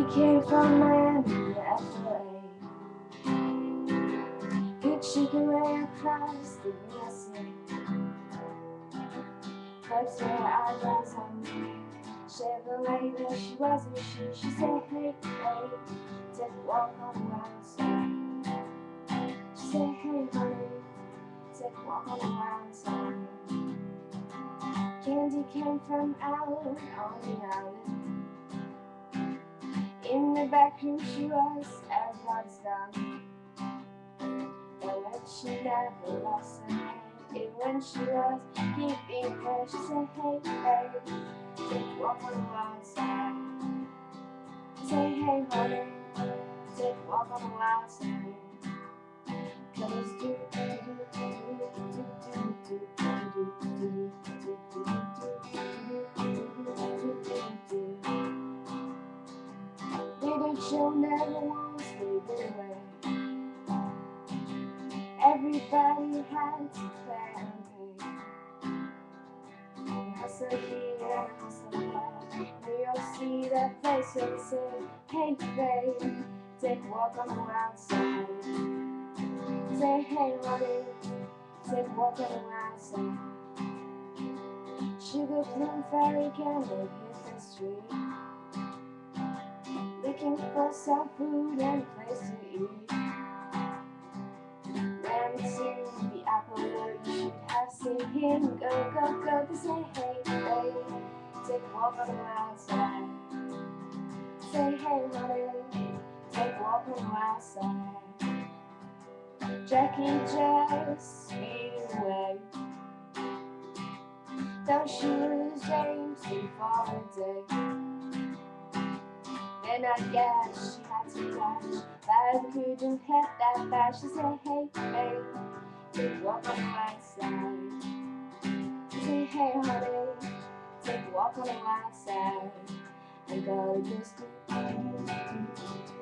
came from Miami, FLA. Good chicken ran across the USA. But her eyebrows on me. Chevrolet, there she wasn't she. She said, hey, hey, take a walk on the wild side. She said, hey, honey, take a walk on the wild side. Candy came from out on the island. In the back room she was, everybody's gone. But when she never lost her head, even when she was keeping her, she said, hey, hey, take a walk on the wild side. Say, hey, honey, take a walk on the wild side. 'Cause little Joe never wants to be away. Everybody had to pay and pay. Hustle here, hustle there. New York City, that place where they say, hey babe, take a walk on the wild side. Say, hey honey, take a walk on the wild side. Sugar Plum Fairy Candle hit the street, looking for some food and a place to eat. Ran to the apple where you should have seen him go, go, go. They say, hey, babe, take a walk on the wild side. Say, hey, honey, take a walk on the wild side. Jackie just speed away. Don't you lose James before the day. Then I guess she had to dash, but I couldn't head that fast. She said, hey, babe, take a walk on the wild side. She said, hey, honey, take a walk on the wild side. I gotta just do